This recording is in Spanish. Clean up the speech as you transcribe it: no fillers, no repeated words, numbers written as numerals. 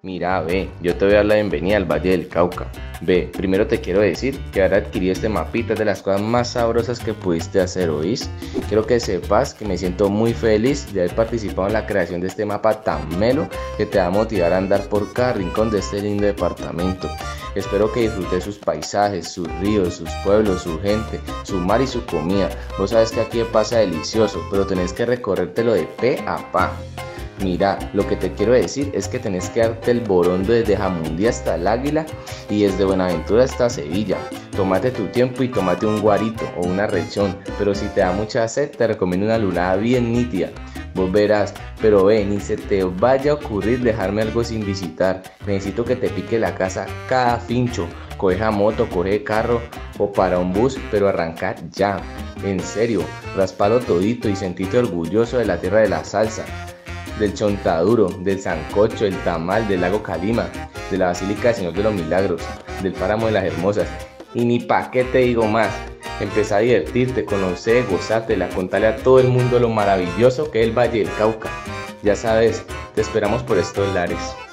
Mira, ve, yo te voy a dar la bienvenida al Valle del Cauca. Ve, primero te quiero decir que ahora adquirí este mapita es de las cosas más sabrosas que pudiste hacer, ¿oís? Quiero que sepas que me siento muy feliz de haber participado en la creación de este mapa tan melo que te va a motivar a andar por cada rincón de este lindo departamento. Espero que disfrutes sus paisajes, sus ríos, sus pueblos, su gente, su mar y su comida. Vos sabes que aquí pasa delicioso, pero tenés que recorrértelo de pe a pa. Mira, lo que te quiero decir es que tenés que darte el borondo desde Jamundí hasta el Águila y desde Buenaventura hasta Sevilla. Tómate tu tiempo y tómate un guarito o una rechón, pero si te da mucha sed te recomiendo una lunada bien nítida. Vos verás, pero ve, ni se te vaya a ocurrir dejarme algo sin visitar. Necesito que te pique la casa cada fincho. Coge a moto, coge carro o para un bus, pero arranca ya. En serio, raspalo todito y sentite orgulloso de la tierra de la salsa, del chontaduro, del sancocho, del tamal, del lago Calima, de la Basílica del Señor de los Milagros, del páramo de las Hermosas. Y ni pa' qué te digo más. Empezá a divertirte, conocer, gozártela, contarle a todo el mundo lo maravilloso que es el Valle del Cauca. Ya sabes, te esperamos por estos lares.